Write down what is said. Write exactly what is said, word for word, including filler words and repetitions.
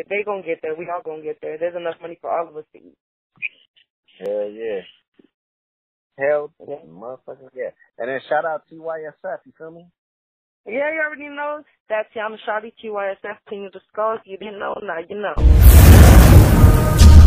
they gonna get there. We all gonna get there. There's enough money for all of us to eat. Hell yeah. Hell yeah, motherfucker, yeah. And then shout out T Y S F, you feel me? Yeah, you already know. That's Tiana Shawty, T Y S F, King of the Skulls. You didn't know, now you know.